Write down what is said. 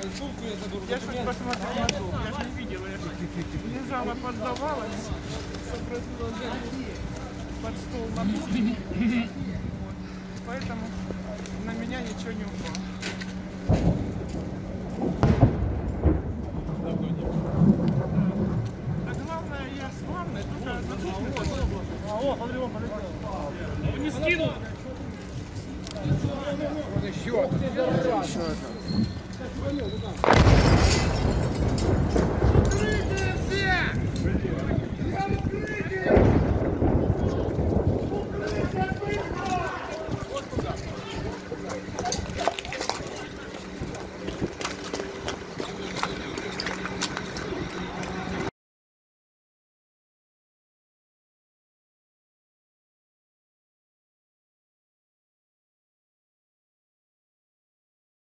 Я же посмотрел на дом, я же не видел, я же лежала под завалами, под стол на кухне, поэтому на меня ничего не упало. А главное, я с ванной, только на кухне. О, смотри, он полетел. Не скинул. Еще Укрытие все!